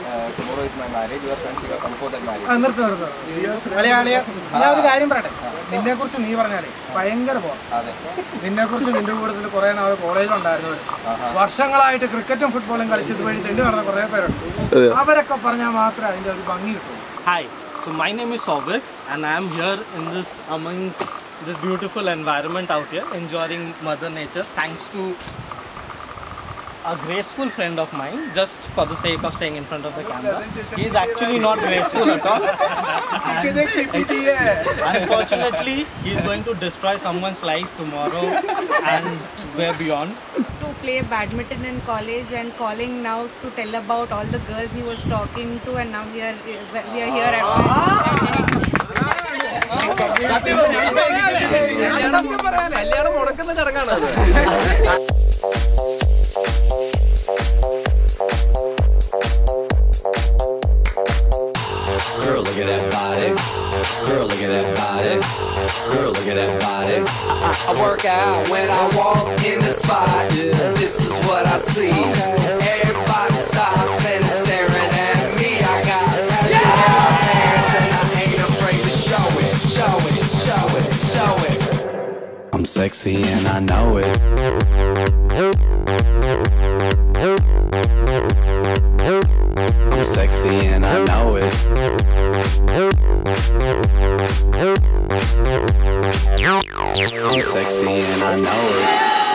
tomorrow is my marriage. Your friends will come for that marriage. ഞാൻ ഒരു കാര്യം പറയട്ടെ, നിന്നെ കുറിച്ച് നീ പറഞ്ഞാലേ ഭയങ്കര പോകാം. നിന്നെ കുറിച്ച് നിന്റെ കൂട്ടത്തിൽ കുറെ നാൾ കോളേജിലുണ്ടായിരുന്നവർ വർഷങ്ങളായിട്ട് ക്രിക്കറ്റും ഫുട്ബോളും കളിച്ചത് വഴി തെണ്ടി നടന്ന കുറെ പേരുണ്ട്. അവരൊക്കെ പറഞ്ഞാൽ മാത്രമേ അതിന്റെ ഒരു ഭംഗി കിട്ടൂ. Hi, so my name is Souvik and I am here in amongst this beautiful environment out here, enjoying Mother Nature thanks to a graceful friend of mine, just for the sake of saying in front of the camera. He is actually not graceful at all. Unfortunately, he is going to destroy someone's life tomorrow and way beyond. To play badminton in college and calling now to tell about all the girls he was talking to, and now we are here at home. Girl, look at that body. Girl, look at that body. Girl, look at that body. I work out when I walk in the spot. This is what I see. Everybody stops and is staring at me. I got passion in my pants and I ain't afraid to show it, show it, show it, show it. I'm sexy and I know it. I'm sexy and I know it. I'm sexy and I know it.